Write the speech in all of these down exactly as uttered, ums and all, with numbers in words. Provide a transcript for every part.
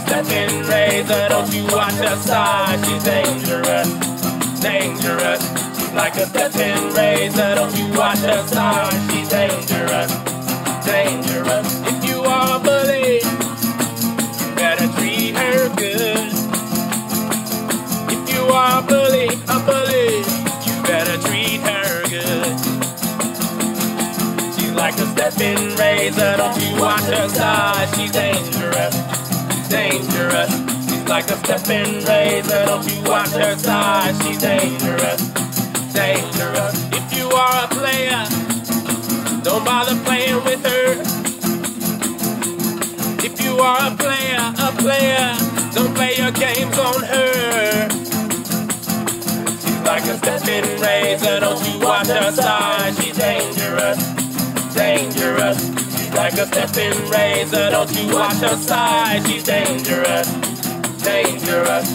Steppin Razor, don't you watch her side, she's dangerous, dangerous. She's like a Steppin Razor, don't you watch her side, she's dangerous, dangerous. If you are a bully, you better treat her good. If you are a bully, a bully, you better treat her good. She's like a Steppin Razor, don't you watch her side, she's dangerous, dangerous. She's like a Steppin Razor, don't you watch her side, she's dangerous, dangerous. If you are a player, don't bother playing with her. If you are a player, a player, don't play your games on her. She's like a Steppin Razor, don't you watch her side, she's dangerous, dangerous. She's like a Steppin Razor, don't you watch her side, she's dangerous, dangerous.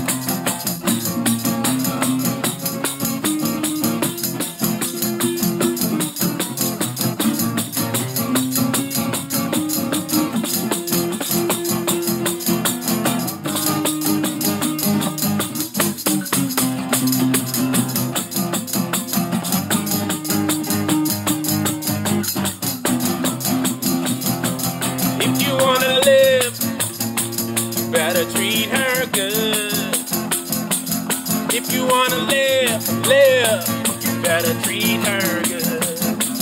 If you wanna live, you better treat her good. If you wanna live, live, you better treat her good.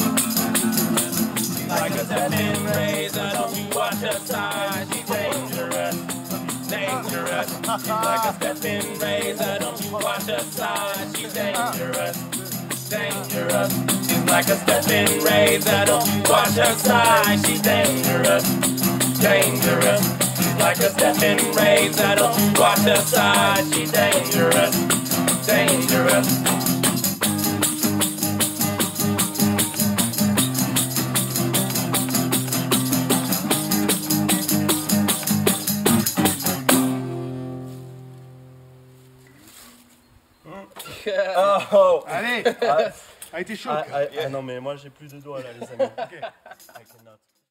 She's like a Steppin Razor, don't you watch her side, she's dangerous, dangerous. She's like a Steppin Razor, don't you watch her side, she's dangerous, dangerous. She's like a Steppin Razor, don't you watch her side, she's dangerous, dangerous. She's like a Steppin Razor, don't you watch her side, she's dangerous, dangerous. Oh, Allez, ah, a été chaud. ah, ah, ah, non mais moi j'ai plus de doigts là les amis. Ok. I cannot.